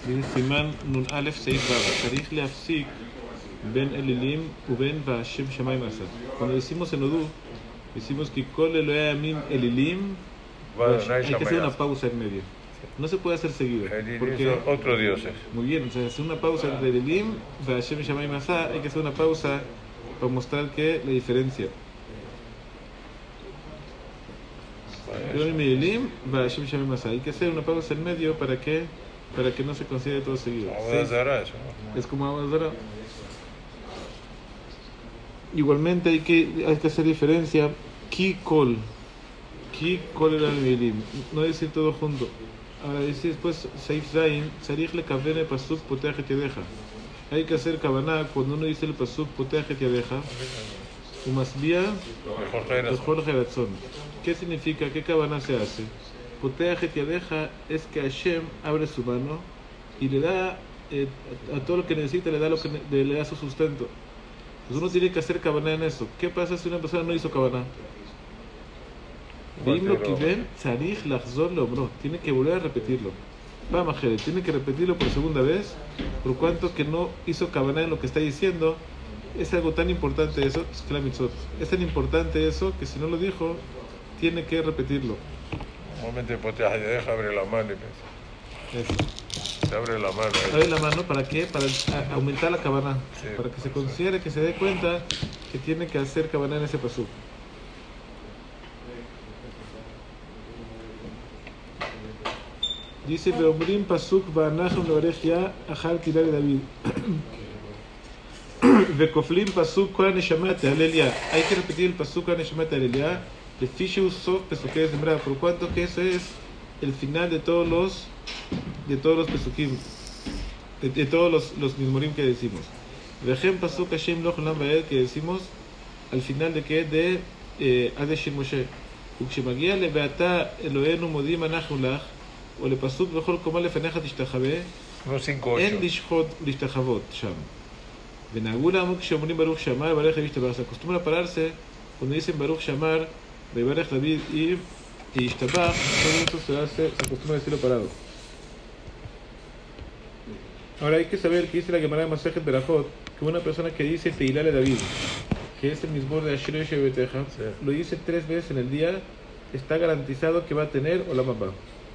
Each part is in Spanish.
dice Simán Nun Aleph Seif Baba, Tarich Leafsik Ben Elilim Uben Vashem Shamayim Asad. Cuando decimos en Udú, decimos que Kol Elohim Elilim, hay que hacer una pausa en medio. No se puede hacer seguido. Porque son otros dioses. Muy bien, o sea, hacer una pausa entre Elilim, Vashem Shamayim Asad, hay que hacer una pausa para mostrar que la diferencia. Hay que hacer una pausa en medio para que no se considere todo seguido. Es como Abadara. Igualmente hay que hacer diferencia. Ki kol era el milim. No decir todo junto. Ahora dice después Saif Zain, Sarich le kavene pasuk poteach et yadeja. Hay que hacer kavaná cuando uno dice el pasuk poteach et yadeja. Umasbia mejor geratzón. ¿Qué significa? ¿Qué kavaná se hace? Poteach et yadeja es que Hashem abre su mano y le da a todo lo que necesita, le da su sustento. Entonces uno tiene que hacer kavaná en eso. ¿Qué pasa si una persona no hizo kavaná? Tiene que volver a repetirlo. Tiene que repetirlo por segunda vez, por cuanto que no hizo kavaná en lo que está diciendo. Es algo tan importante eso, es tan importante eso que si no lo dijo, tiene que repetirlo. Normalmente poteach deja abre la mano y piensa. Se abre la mano. Abre la mano, ¿para qué? Para aumentar la kavaná. Sí, para que se considere, que se dé cuenta que tiene que hacer kavaná en ese pasuk. Dice, Beomrim pasuk va'anachnu levarech ya achar tila de David. Vekoflim pasuk kol haneshama tehalel ya. Hay que repetir el pasuk kol haneshama tehalel ya. Lefi sheu sof pesukei de Zemra. Por cuanto que eso es el final de todos los pesukim, de todos los mismorim que decimos. Vejem pasuk Hashem lo cholam ba'ed, que decimos al final de que de Adeshir Moshe. Ukshemagia leveata Eloheinu modim anachnu lach. O le pasuk bechol koma lefenecha tishtachave. En lishchot lishtachavot sham. Venagula amuk sheomrim Baruch Shamar Baruch Yishtabach. Se acostumbra a pararse cuando dicen Baruch Shamar, Baruch David y Yishtabach. Todo eso se acostumbra a decirlo parado. Ahora hay que saber que dice la Gemara de Masejet Berajot que una persona que dice Teilá le David, que es el mismo de Asher Shebeteja, lo dice 3 veces en el día, está garantizado que va a tener Olam Haba.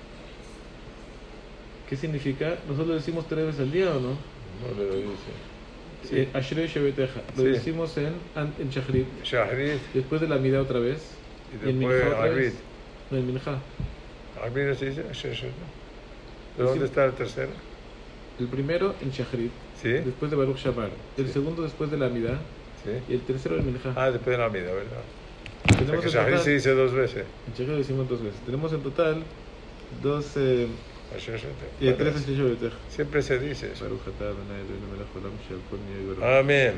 ¿Qué significa? ¿Nosotros decimos 3 veces al día o no? No le lo dice. Asher Shebeteja. Lo decimos en Shachrit. Después de la Amida otra vez. Y después Arvid. No, en Minja. Arvid no se dice Asher. ¿De dónde está el tercero? El primero en Shachrit. ¿Sí? Después de Baruch Shamar. El segundo después de la Amida. ¿Sí? Y el tercero en Minja. Después de la Amida, ¿verdad? Tenemos en Shachrit se dice 2 veces. En Shachrit decimos 2 veces. Tenemos en total 12... y 3 Asher. Siempre se dice eso. Amén.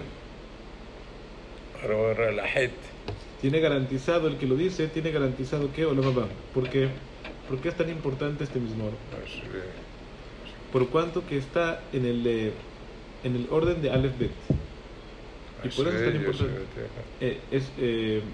Relajete. Tiene garantizado, el que lo dice, tiene garantizado que Olam Haba. ¿Por qué? ¿Por qué es tan importante este mismor? Por cuanto que está en el orden de Aleph Bet. Y por eso es tan importante.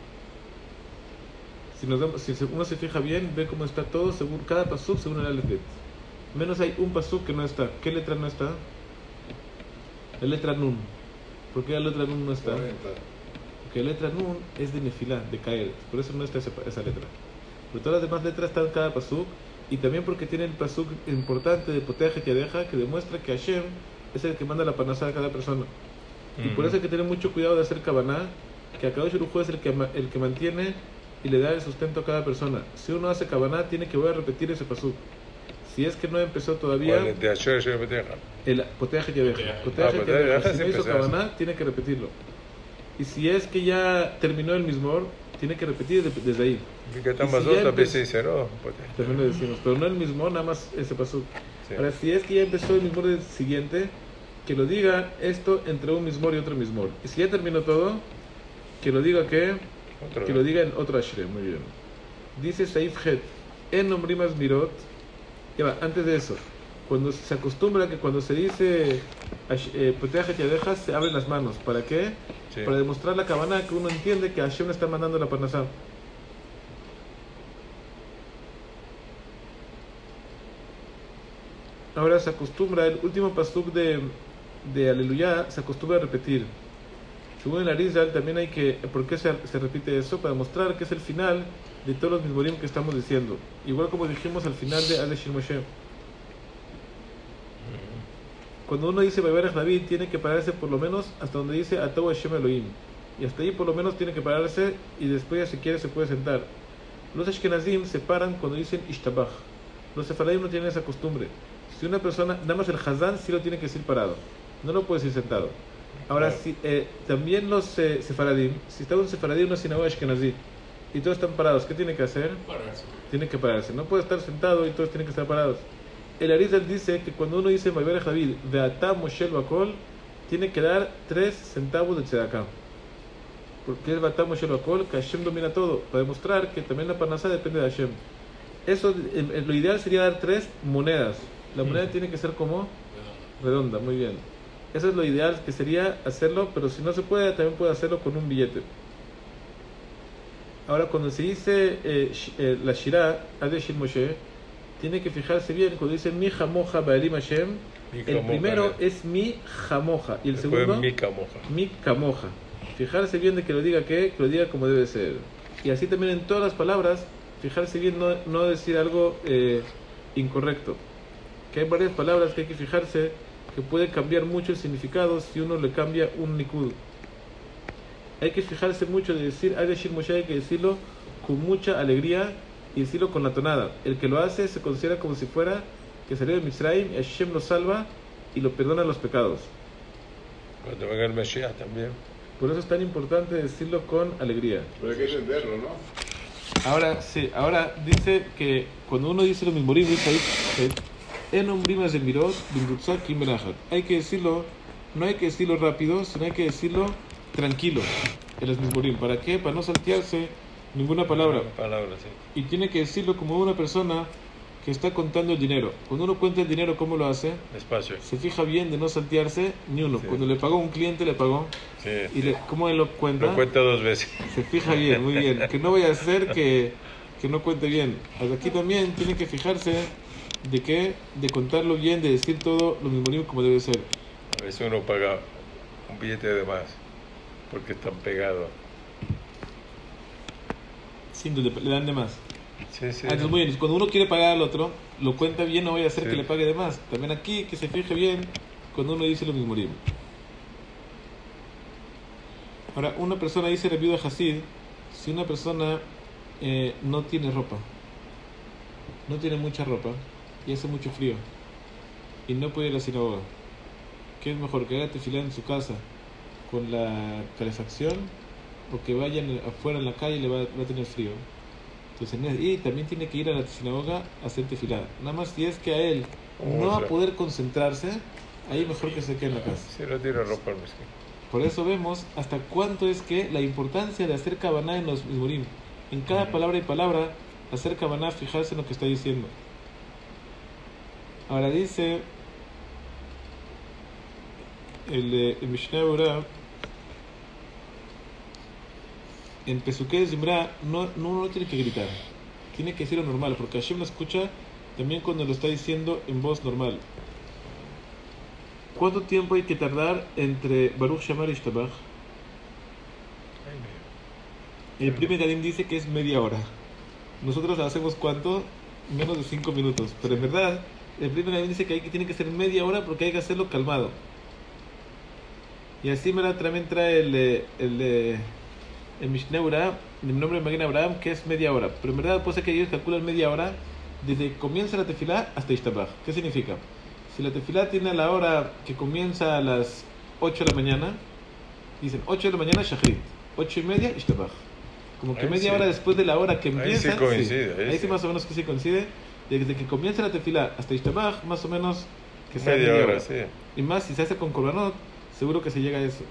Si uno se fija bien, ve cómo está todo según cada pasuk según el Aleph Bet. Menos hay un pasuk que no está. ¿Qué letra no está? La letra Nun. ¿Por qué la letra Nun no está? Porque la letra Nun es de Nefilá, de caer. Por eso no está esa letra. Pero todas las demás letras están en cada pasuk. Y también porque tiene el pasuk importante de Poteach et yadeja, que demuestra que Hashem es el que manda la panasá a cada persona. Y por eso hay que tener mucho cuidado de hacer kavaná, que Akadosh Baruj Hu es el que mantiene y le da el sustento a cada persona. Si uno hace kavaná, tiene que volver a repetir ese pasuk. Si es que no empezó todavía el Poteach et yadeja, si no hizo kavaná, tiene que repetirlo. Y si es que ya terminó el mismor, tiene que repetir desde ahí. También lo decimos, pero no el mismo, nada más ese pasuk. Ahora, si es que ya empezó el mismor del siguiente, que lo diga esto entre un mismor y otro mismor. Y si ya terminó todo, que lo diga que lo diga en otro ashre. Muy bien. Dice Saif Het, en nombrimas mirot. Ya va, antes de eso, cuando se acostumbra que cuando se dice Poteach et yadeja, se abren las manos. ¿Para qué? Sí. Para demostrar la kavaná, que uno entiende que Hashem está mandando la parnasá. Ahora se acostumbra, el último pasuk de Aleluya se acostumbra a repetir. Según el Arizal también hay que... ¿Por qué se repite eso? Para mostrar que es el final de todos los mismorim que estamos diciendo. Igual como dijimos al final de Adeshir Moshe. Cuando uno dice Vayivarech David, tiene que pararse por lo menos hasta donde dice Atau Hashem Elohim. Y hasta ahí por lo menos tiene que pararse y después ya si quiere se puede sentar. Los Ashkenazim se paran cuando dicen Ishtabach. Los Sefaradim no tienen esa costumbre. Si una persona, nada más el Hazán sí lo tiene que decir parado. No lo puede decir sentado. Ahora, si, también los Sefaradim, si está un Sefaradim en una sinagoga Ashkenazí y todos están parados, ¿qué tiene que hacer? Pararse. Tiene que pararse. No puede estar sentado y todos tienen que estar parados. El Arizal dice que cuando uno dice Vayivarech David, Ve'ata Moshe Bakol, tiene que dar 3 centavos de tzedakah. Porque es Ve'ata Moshe Bakol, que Hashem domina todo, para demostrar que también la parnasá depende de Hashem. Eso, lo ideal sería dar 3 monedas. La moneda tiene que ser como redonda, muy bien. Eso es lo ideal que sería hacerlo, pero si no se puede, también puede hacerlo con un billete. Ahora, cuando se dice la Shirah, Adeshir Moshe, tiene que fijarse bien, cuando dice Mi Jamoja Ba'elim Hashem, el primero es Mi Jamoja y el segundo Mi Camoja. Mi Camoja. Fijarse bien de que lo diga que lo diga como debe ser. Y así también en todas las palabras, fijarse bien, no decir algo incorrecto. Que hay varias palabras que hay que fijarse que puede cambiar mucho el significado si uno le cambia un nikud. Hay que fijarse mucho de decir Adeshir Moshe, hay que decirlo con mucha alegría y decirlo con la tonada. El que lo hace se considera como si fuera que salió de Mitzrayim y Hashem lo salva y lo perdona los pecados. Cuando venga el Mesías también. Por eso es tan importante decirlo con alegría. Pero hay que entenderlo, ¿no? Ahora, sí, ahora dice que cuando uno dice lo mismo, dice ahí, hay que decirlo, no hay que decirlo rápido, sino hay que decirlo tranquilo, en los mismorim. ¿Para qué? Para no saltearse ninguna palabra. Sí. Y tiene que decirlo como una persona que está contando el dinero. Cuando uno cuenta el dinero, ¿cómo lo hace? Despacio. Se fija bien de no saltearse ni uno. Sí. Cuando le pagó a un cliente, le pagó. Sí, y ¿cómo él lo cuenta? Lo cuenta 2 veces. Se fija bien, muy bien. Que no vaya a ser que no cuente bien. Hasta aquí también tiene que fijarse de contarlo bien, de decir todo lo mismo como debe ser. A veces uno paga un billete de más porque están pegados. Sí, le dan de más. Sí. Entonces, muy bien. Cuando uno quiere pagar al otro, lo cuenta bien, no vaya a ser Sí. que le pague de más. También aquí, que se fije bien cuando uno dice lo mismo. Ahora, una persona dice el viuda Hasid, si una persona no tiene ropa, no tiene mucha ropa y hace mucho frío y no puede ir a la sinagoga, ¿qué es mejor? ¿Que haga tefilá en su casa con la calefacción o que vayan afuera en la calle y le va a tener frío? Entonces, y también tiene que ir a la sinagoga a hacer tefilá. Nada más si es que a él no va a poder concentrarse, ahí mejor que se quede en la casa. Si no tiene ropa, el mismo. Por eso vemos hasta cuánto es que la importancia de hacer kabaná en los mismorim. En cada palabra y palabra, hacer kabaná, fijarse en lo que está diciendo. Ahora dice el Mishnah Berurah, en Pesukei de Zimra no tiene que gritar, tiene que decirlo normal, porque Hashem lo escucha también cuando lo está diciendo en voz normal. ¿Cuánto tiempo hay que tardar entre Baruch Shamar y Ishtabach? El primer Gadim dice que es media hora. Nosotros la hacemos ¿cuánto? Menos de 5 minutos. Pero en verdad, el primer Gadim dice que tiene que ser media hora porque hay que hacerlo calmado. Y así también trae el Mishnah Berurah, el nombre de Magen Abraham, que es media hora. Pero en verdad puede ser que ellos calculan media hora desde que comienza la tefilá hasta Ishtabach. ¿Qué significa? Si la tefilá tiene la hora que comienza a las 8 de la mañana, dicen 8 de la mañana Shachrit, 8 y media Ishtabach. Como que Ahí media sí. hora después de la hora que empieza. Ahí sí coincide. Ahí sí más o menos que sí coincide. Desde que comienza la tefilá hasta Ishtabach, más o menos que sea Media hora, sí. Y más si se hace con korbanot, seguro que se llega a eso.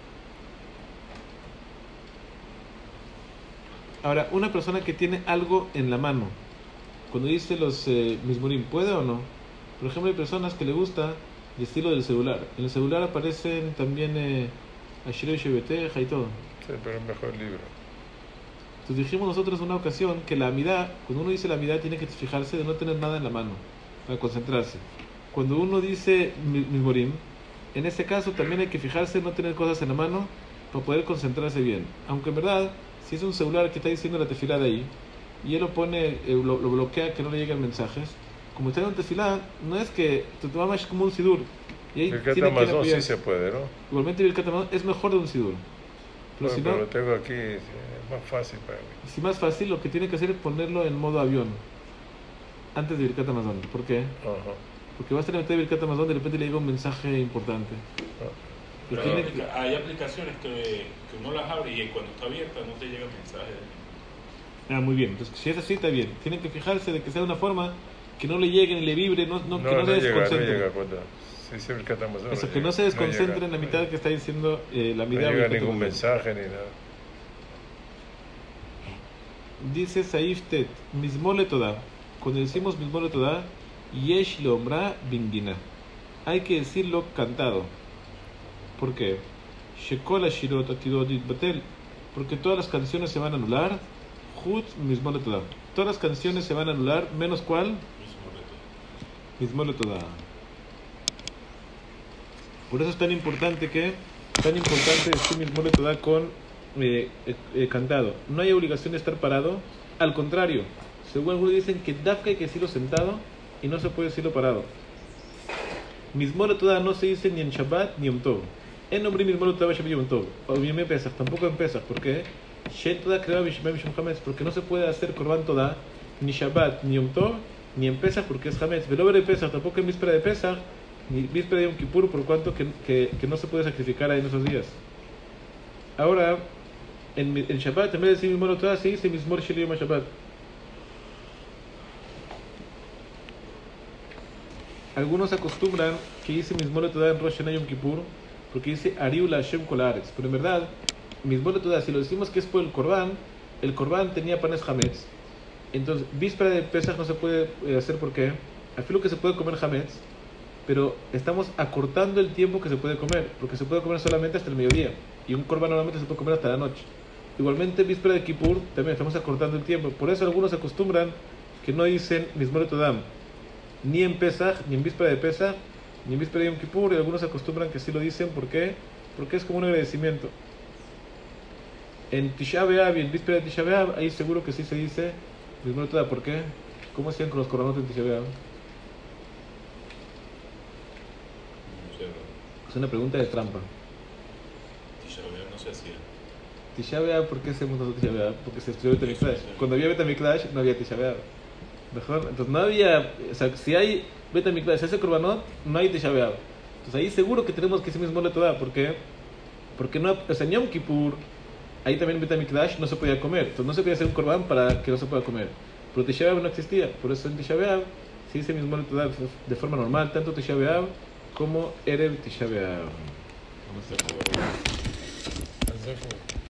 Ahora, una persona que tiene algo en la mano, cuando dice los mismorim, ¿puede o no? Por ejemplo, hay personas que le gusta el estilo del celular. En el celular aparecen también Ashiro y Shebeteja y todo. Sí, pero es mejor libro. Entonces dijimos nosotros en una ocasión que la amidad, cuando uno dice la amidad, tiene que fijarse de no tener nada en la mano para concentrarse. cuando uno dice Mizmorim, en ese caso también hay que fijarse en no tener cosas en la mano para poder concentrarse bien. Aunque en verdad, si es un celular que está diciendo la tefilá de ahí, y él lo pone, lo bloquea que no le lleguen mensajes, como está en un tefilá, no es que tu mamá es como un sidur. Y ahí Birkat Hamazon sí se puede, ¿no? Igualmente Birkat Hamazon es mejor de un sidur. Pero Bueno, si pero no, lo tengo aquí, es más fácil para mí. si más fácil, lo que tiene que hacer es ponerlo en modo avión antes de Birkat Hamazon. ¿Por qué? Ajá. Porque va a estar en el Birkat Hamazon, de repente le llega un mensaje importante. Y Pero tiene hay aplicaciones que uno las abre y cuando está abierta no te llega mensaje. muy bien. Entonces, si es así, está bien. Tienen que fijarse de que sea de una forma que no le llegue ni le vibre, que no se desconcentre. No llega cuando se dice Birkat Hamazon. Eso, que no se desconcentre en la mitad que está diciendo la No mitad. llega ningún mensaje ni nada. Dice Saif Tet, Mizmole Toda. Cuando decimos Mizmole Toda, Yesh Lomra Bingina. Hay que decirlo cantado. ¿Por qué? Shekol Ashirot Atidodit Batel. Porque todas las canciones se van a anular. Hut Mizmole Toda. Todas las canciones se van a anular, menos ¿cuál? Mizmole Toda. Por eso es tan importante decir Mizmole Toda con cantado. No hay obligación de estar parado. Al contrario, según algunos dicen que Dafka hay que decirlo sentado y no se puede decirlo parado. Mizmole Toda no se dice ni en Shabbat ni en Yom Tov. En nombre Mizmole Toda Shabbat y Yom Tov. O bien en Pesach, tampoco en Pesach. ¿Por qué? Shen Toda Kreba Bishmem Mishum Hametz. Porque no se puede hacer Korban Toda ni Shabbat ni Yom Tov ni en Pesach porque es Hametz. Velover de Pesach, tampoco en víspera de Pesach ni víspera de Yom Kippur, por cuanto que no se puede sacrificar ahí en esos días. Ahora, en Shabbat, en vez de decir Mizmole Toda, se dice Mizmor Shel Yom HaShabbat. Algunos acostumbran que dice Mizmole Toda en Rosh Hashanah Yom Kippur porque dice Ariu la Hashem Kol Haaretz. Pero en verdad, Mizmole Toda, si lo decimos que es por el Korban tenía panes Hametz. Entonces, víspera de Pesach no se puede hacer porque afilo que se puede comer Hametz, pero estamos acortando el tiempo que se puede comer, porque se puede comer solamente hasta el mediodía y un Korban normalmente se puede comer hasta la noche. Igualmente, víspera de Kippur también estamos acortando el tiempo. Por eso algunos acostumbran que no dicen Mizmole Toda ni en Pesach, ni en víspera de Pesach, ni en víspera de Yom Kippur, y algunos acostumbran que sí lo dicen. ¿Por qué? Porque es como un agradecimiento. En Tisha B'Av y en víspera de Tisha B'Av, ahí seguro que sí se dice Mizmole Toda. ¿Por qué? ¿Cómo hacían con los korbanot en Tisha B'Av? Es una pregunta de trampa. Tisha B'Av no se hacía. Tisha B'Av, ¿por qué hacemos nosotros Tisha B'Av? Porque se destruyó Betamikdash. Cuando había Betamikdash no había Tisha B'Av. Mejor, entonces no había, o sea, si hay Betamikdash, si hace Korbanot, no hay Tisha B'Av. Entonces ahí seguro que tenemos que decir Mizmole Toda. ¿Por qué? Porque no, o sea, en Yom Kippur, ahí también Betamikdash no se podía comer. Entonces no se podía hacer un Korban para que no se pueda comer. Pero Tisha B'Av no existía. Por eso en Tisha B'Av se dice Mizmole Toda de forma normal, tanto Tisha B'Av como Erev Tisha B'Av. Vamos a ver.